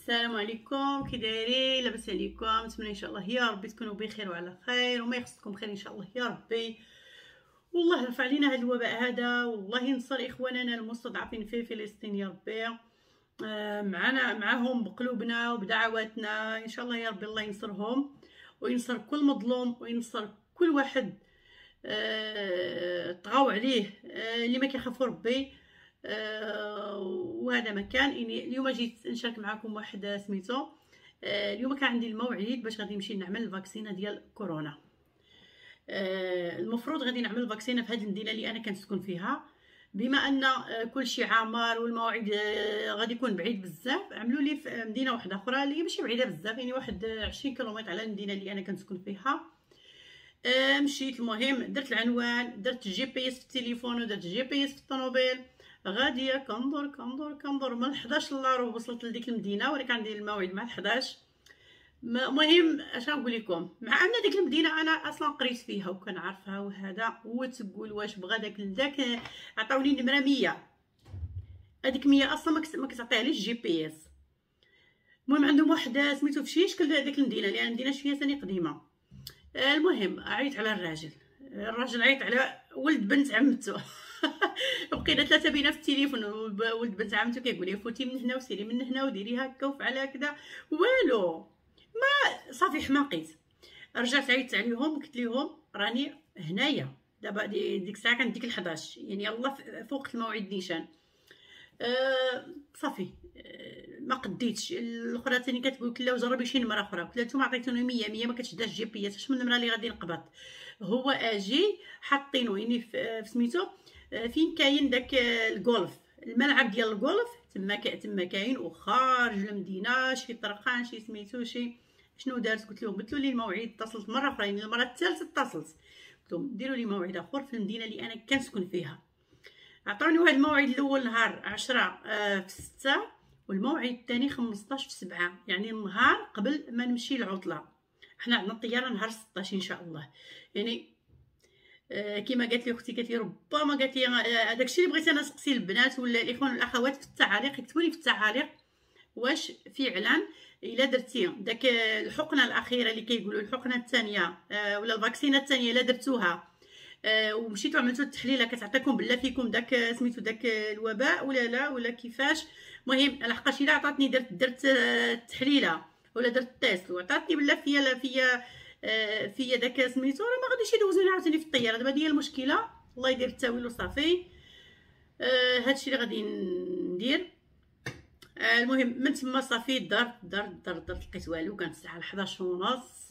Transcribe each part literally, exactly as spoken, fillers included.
السلام عليكم، كي دايرين؟ لاباس عليكم؟ نتمنى ان شاء الله يا ربي تكونوا بخير وعلى خير وما يخصكم خير ان شاء الله يا ربي. والله يرفع علينا هذا الوباء هذا، والله ينصر اخواننا المستضعفين في فلسطين يا ربي. آه معنا معهم بقلوبنا وبدعواتنا ان شاء الله يا ربي. الله ينصرهم وينصر كل مظلوم وينصر كل واحد آه طغاو عليه، آه اللي ما كيخافوا ربي. آه وهذا مكان اني اليوم جيت نشارك معكم واحد سميتو. آه اليوم كان عندي الموعد باش غادي نمشي نعمل الفاكسينه ديال كورونا. آه المفروض غادي نعمل الفاكسينه في هذه المدينه اللي انا كنسكن فيها، بما ان آه كل شيء عامر والموعد آه غادي يكون بعيد بزاف. عملوا لي في مدينه واحده اخرى اللي ماشي بعيده بزاف، يعني واحد عشرين كيلومتر على المدينه اللي انا كنسكن فيها. آه مشيت، المهم درت العنوان، درت الجي بي اس في التليفون ودرت الجي بي اس في الطوموبيل. غاديه كندور كندور كندور من حداش الا ربع وصلت لديك المدينه، ولكن عندي الموعد مع حداش. المهم اش نقول لكم، مع ان ديك المدينه انا اصلا قريت فيها وكنعرفها وهذا، وتقول واش بغى داك داك عطاوني نمره مية، هذيك مية اصلا ما كتعطيها الجي بي اس. المهم عندهم واحد سميتو في شيشك ديك المدينه، لان المدينه شويه ثاني قديمه. المهم عيط على الراجل، الراجل عيط على ولد بنت عمته. بقينا ثلاثه بينا في التليفون، ولد بنت عمته كيقول لي فوتي من هنا وسيري من هنا وديري هكا وفعل هكذا، والو ما صافي حماقيت. رجعت عيطت عليهم قلت لهم راني هنايا دابا، ديك الساعه كانت ديك الحداش، يعني الله فوق الموعد نيشان. أه صافي أه ما قديتش. الاخرى ثاني كتقول لك لا وجربي شي نمره اخرى، قلت لها نتوما عطيتوني مية مية ما كتشداش جي بي اس، اش من نمره اللي غادي نقبض؟ هو اجي حاطينه يعني في سميتو فين كاين داك الجولف، الملعب ديال الجولف تما تما كاين، وخارج المدينه شي طرقان شي سميتو شي شنو دارت. قلت لهم بدلوا لي الموعد، اتصلت مره اخرى، يعني المره الثالثه اتصلت قلت لهم ديروا لي موعد اخر في المدينه اللي انا كنسكن فيها. عطاوني واحد الموعد الاول نهار عشرة في ستة، والموعد الثاني خمسطاش في سبعة، يعني النهار قبل ما نمشي العطله. حنا عندنا الطياره نهار ستطاش ان شاء الله. يعني آه كما قالت لي اختي، قالت لي ربما قالت لي آه داكشي اللي بغيت انا نسقسي البنات ولا الاخوان والاخوات في التعاليق، يكتبوا لي في التعاليق واش فعلا الا درتي داك الحقنه الاخيره اللي كيقولوا الحقنه الثانيه آه ولا الفاكسينه الثانيه الا درتوها آه ومشيتو عملتو التحليله كتعطيكم بلا فيكم داك سميتو داك الوباء ولا لا ولا كيفاش. المهم لحقاش الا عطاتني درت درت التحليله ولا درت التيست وعطاتني بلا فيا فيا آه فيا داك سميتو، راه ما غاديش يدوزوني عاوتاني في الطياره. دابا هي المشكله، الله يدير التاويل وصافي. آه هادشي اللي غادي ندير. آه المهم من تما صافي درت درت درت درت لقيت والو، كانت الساعه حداش ونص.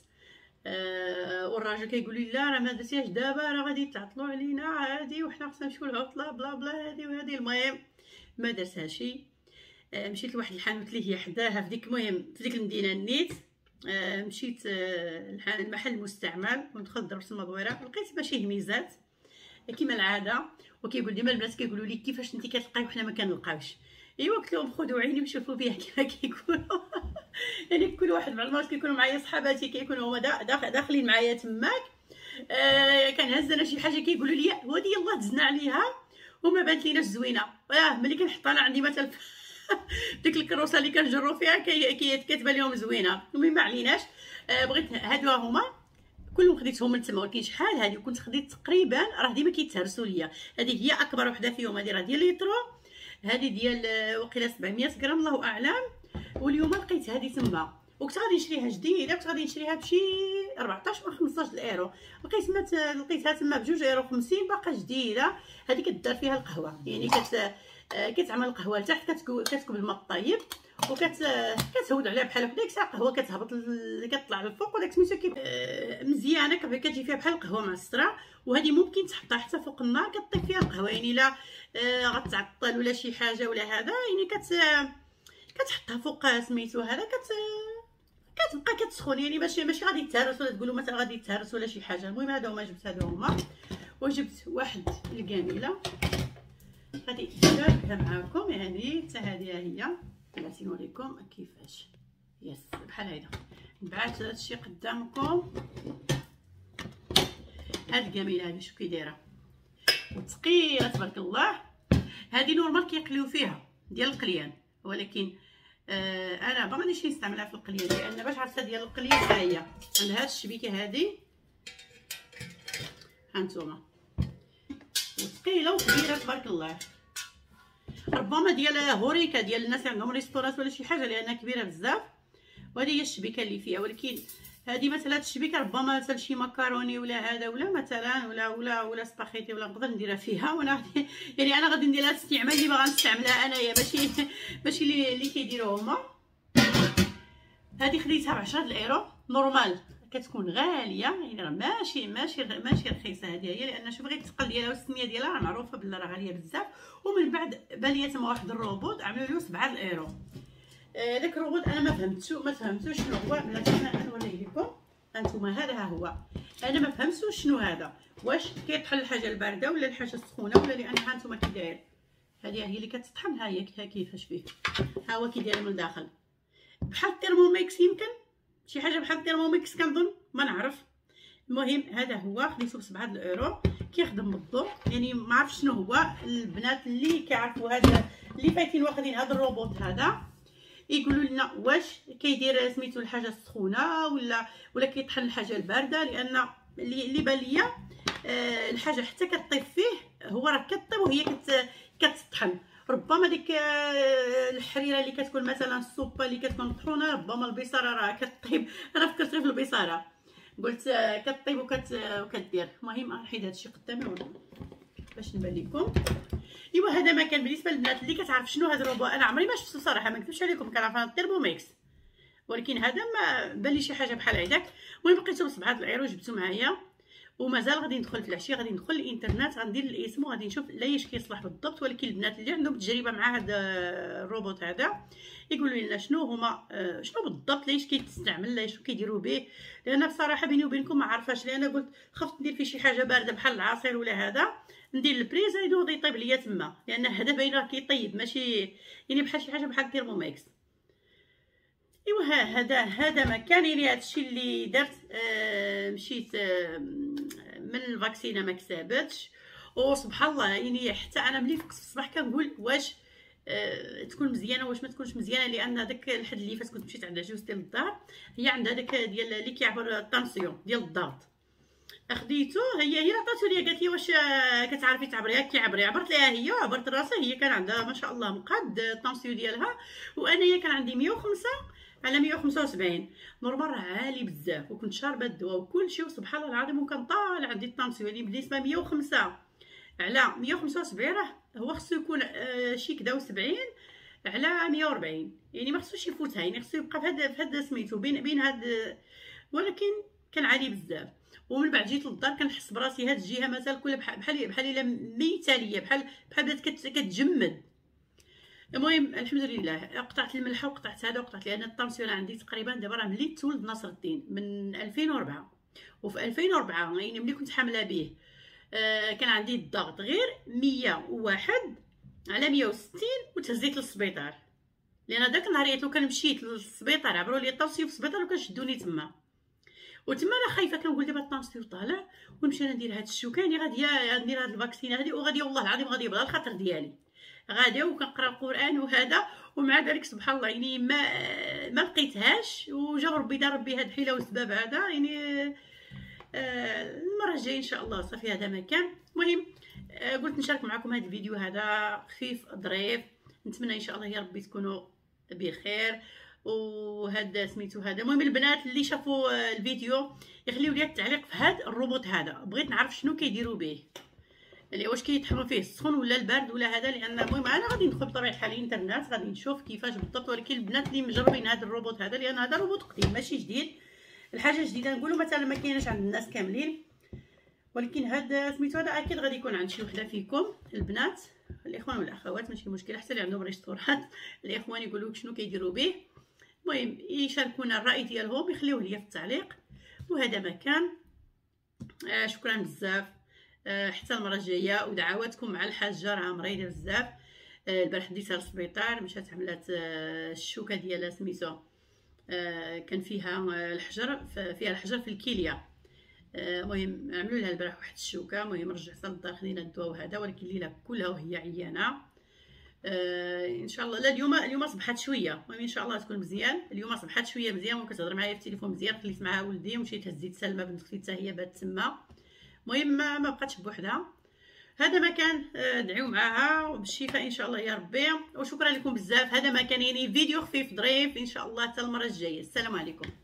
آه والراجل كيقول لي لا راه ما درتيهاش دابا، راه غادي تعطلوا علينا عادي وحنا خصنا نمشيو للعطله بلا بلا هادي وهادي. المهم ما درتهاش. آه مشيت لواحد الحانوت اللي هي حداها في ديك المهم في ديك المدينه نيت. آه مشيت آه المحل المستعمل ودخلت ضربت المدويره، لقيت ماشي هميزات كما العاده. وكيقول لي ما البنات كيقولوا لي كيفاش انت كتلقاي وحنا ما كنلقاوش. ايوا قلت لهم خذوا عيني وشوفوا بها كما كيقولوا. يعني كل واحد مع المرات كيكونوا معايا صحاباتي كيكونوا هما داخلين معايا تماك. آه كنهز انا شي حاجه كيقولوا لي ودي يلاه دزنا عليها وما بانت ليناش زوينه. اه ملي كنحط انا عندي مثلا ديك الكروسه اللي كنجروا فيها كي كتبان لهم زوينه. المهم ما عليناش. آه بغيت هادو هما كلهم خديتهم من تما، ولكن شحال هادي كنت خديت تقريبا، راه ديما كيتهرسوا ليا. هذه هي اكبر وحده فيهم، هذه راه ديال ليترو، هذه ديال وقيله سبعمية غرام الله اعلم. واليوم لقيت هذه تما وكنت غادي نشريها جديده، كنت غادي نشريها بشي أربعطاش ولا خمسطاش الايرو. لقيت ما لقيتها تما بجوج ايرو خمسين باقا جديده. هذه كدار فيها القهوه، يعني كت كتعمل القهوه لتحت، كتكب الماء الطيب وكت كتهود عليها بحال هكا. ديك الساعه القهوه كتهبط كتطلع للفوق، وداك سميتو كي مزيانه كتجي فيها بحال القهوه معصره. وهذه ممكن تحطها حتى فوق النار كطيب فيها القهوه، يعني لا غتعطل ولا شي حاجه ولا هذا، يعني كت كتحطها فوق سميتو هذا كت كتبقى كتسخن، يعني باش ماشي غادي تهرس ولا تقولوا مثلا غادي تهرس ولا شي حاجه. المهم هذا هما جبت هادو هما، وجبت واحد الكاميله غادي نشاركها معاكم. يعني حتى هذه هي بغيت نوريكم كيفاش يس بحال هيدا. نبعث هادشي قدامكم. هاد الكاميله هذه شوف كي دايره وثقيله تبارك الله. هذه نورمال كيقليو فيها ديال القليان، ولكن آه انا ما غاديش نستعملها في القليه، لان باش عرفتها ديال القليه ها هي عندها هاد الشبيكه هادي، هانتوما وثقيله وكبيره تبارك الله. ربما ديال هوريكا ديال الناس اللي عندهم ريستورات ولا شي حاجه، لانها كبيره بزاف. وهذه هي الشبيكه اللي فيها، ولكن هذه مثلا هاد الشبيكه ربما مثلا شي مكروني ولا هذا ولا مثلا ولا ولا ولا سباغيتي ولا نقدر نديرها فيها. وانا يعني انا غادي ندير هاد الاستعمال اللي باغا نستعملها انايا، ماشي ماشي اللي اللي كيديروه هما. هذه خديتها ب عشرة الايرو نورمال، كتكون غاليه يعني راه ماشي ماشي ماشي رخيصه. هذه هي لان شوف غير الثقل ديالها والسميه ديالها راه معروفه بلي راه غاليه بزاف. ومن بعد باليه تما واحد الروبوت عملوا له سبعة الايرو. آه داك الروبوت انا ما فهمتو ما فهمتوش شنو هو. بلاتي انا نوريه لكم هانتوما. هذا ها هو، انا ما فهمتوش شنو هذا، واش كيطحن الحاجه البارده ولا الحاجه السخونه ولا. لان هانتوما كي داير، هذه هي اللي كتطحن. ها هي كيفاش فيه، ها هو كي داير من الداخل بحال الترموميكس، يمكن شي حاجه بحال الترموميكس كنظن، ما نعرف. المهم هذا هو خديته ب سبعة الايرو، كيخدم بالضوء. يعني ما عرفتش شنو هو. البنات اللي كيعرفوا هذا اللي فايتين واخدين هذا الروبوت هذا يقولوا لنا واش كيدير سميتو الحاجه السخونه ولا ولا كيطحن الحاجه البارده. لان اللي بان ليا آه الحاجه حتى كطيب فيه هو راه كطيب وهي كت كتطحن. ربما ديك الحريره اللي كتكون مثلا السوبه اللي كتكون مطحونه، ربما البصاره راه كطيب. انا فكرت غير في البصاره، قلت كطيب وكت وكدير. المهم نحيد هادشي قدامي باش نبان لكم. ايوا هذا ما كان بالنسبه للبنات اللي كتعرف شنو هذا الروبوت. انا عمري ما شفتو صراحه، ما نكذبش عليكم، كنعرف انا الترموميكس، ولكن هذا ما بان لي شي حاجه بحال هكاك. المهم لقيتو ب سبعة الايرو جبتو معايا، ومازال غادي ندخل في العشيه غادي ندخل الانترنت غندير الاسم وغادي نشوف لايش كيصلح بالضبط. ولكن البنات اللي عندهم تجربه مع هذا الروبوت هذا يقولوا لنا شنو هما شنو بالضبط لايش كيتستعمل لايش كيديروا به. لان بصراحه بيني وبينكم ما عارفاش، لان قلت خفت ندير فيه شي حاجه بارده بحال العصير ولا هذا، ندير البريز ينوض يطيب ليا تما. لان هذا باينه كيطيب ماشي يعني بحال شي حاجه بحال الترموميكس. ايوا هذا هذا ما كان. يعني هادشي اللي درت. آه مشيت آه من الفاكسينه ما كسبتش، وسبحان الله يعني حتى انا ملي فقت في الصباح كنقول واش آه تكون مزيانه واش ما تكونش مزيانه. لان داك الحد اللي فات كنت مشيت عند عجوز ديال الدار، هي عندها داك ديال اللي كيعبر الطنسيون ديال الضغط، خديته. هي هي عطاتو ليا قالت لي واش كتعرفي تعبريها كيعبري. عبرت ليها هي وعبرت راسها. هي كان عندها ما شاء الله مقاد الطنسيون ديالها، وانايا كان عندي مية وخمسة على مية وخمسة وسبعين نورمال، راه عالي بزاف. وكنت شاربه الدواء وكلشي، وسبحان الله العظيم وكان طالع عندي الطنسيون. يعني بالنسبه مية وخمسة على مية وخمسة وسبعين راه هو خصو يكون آه شي كدا وسبعين على مية وأربعين، يعني ما خصوش يفوتها، يعني خصو يبقى في هذا في هذا سميتو بين بين هاد. ولكن كان عالي بزاف. ومن بعد جيت للدار كنحس براسي هاد الجهه مثلا كلها بحال بحال بحال الا ميته ليا، بحال بحال بدات كتجمد. المهم الحمد لله قطعت الملحه وقطعت هذا وقطعت، لان الطنسيون عندي تقريبا دابا راه ملي تولد ناصر الدين من ألفين وأربعة، وفي ألفين وأربعة يعني ملي كنت حامله به آه كان عندي الضغط غير مية وواحد على مية وستين، وتهزيت للسبيطار. لان داك النهار لو كان مشيت للسبيطار عبروا لي الطنسيون في السبيطار وكنشدوني تما، وتما انا خايفه كنقول دابا الطنسيون طالع ونمشي انا ندير هاد الشوكه. غادي ندير هاد الفاكسين هادي وغادي والله العظيم غادي يبغى الخاطر ديالي غادي وكنقرا القران وهذا. ومع ذلك سبحان الله يعني ما ما لقيتهاش، وجا ربي دار ربي هاد الحيله والسبب هذا. يعني آه المره الجايه ان شاء الله صافي هذا ما كان. المهم آه قلت نشارك معكم هذا الفيديو هذا خفيف ظريف، نتمنى ان شاء الله يا ربي تكونوا بخير. وهذا سميتو هذا. المهم البنات اللي شافوا الفيديو يخليوا لي التعليق في هذا الروبوت هذا، بغيت نعرف شنو كيديروا به، اللي واش كيطحنوا فيه السخون ولا البارد ولا هذا. لان المهم انا غادي ندخل بطبيعه الحال الانترنت غادي نشوف كيفاش بالضبط. ولكن البنات اللي مجربين هذا الروبوت هذا، لان هذا روبوت قديم ماشي جديد، الحاجه جديده نقولوا مثلا ما كايناش عند الناس كاملين، ولكن هذا سميتو هذا اكيد غادي يكون عند شي وحده فيكم البنات الاخوان والاخوات، ماشي مشكله، حتى اللي عندهم ريستورات الاخوان يقولوا لك شنو كيديروا به. المهم يشاركونا الراي ديالهم يخليوه ليا في التعليق. وهذا ما كان. آه شكرا بزاف. آه حتى المره الجايه، ودعواتكم مع الحاجه راه مريضه بزاف. آه البارح ديتها للسبيطار، مشات عملات آه الشوكه ديالها سميتو آه كان فيها آه الحجر فيها الحجر في الكليه. المهم آه عملوا لها البارح واحد الشوكه. المهم رجعت للدار خدينا الدواء وهذا، ولكن الليله كلها وهي عيانه. آه ان شاء الله. لا اليوم اليوم صبحت شويه، المهم ان شاء الله تكون مزيان. اليوم صبحت شويه مزيان وكتهضر معايا في التليفون مزيان. خليت معاها ولدي ومشيت هزيت سلمى بنت اختي حتى هي بات تما. المهم ما, ما بقاتش بوحدها. هذا ما كان. ادعيو معاها وبالشفاء ان شاء الله يا ربي. وشكرا لكم بزاف. هذا ما كان يعني فيديو خفيف ظريف ان شاء الله. حتى المره الجايه. السلام عليكم.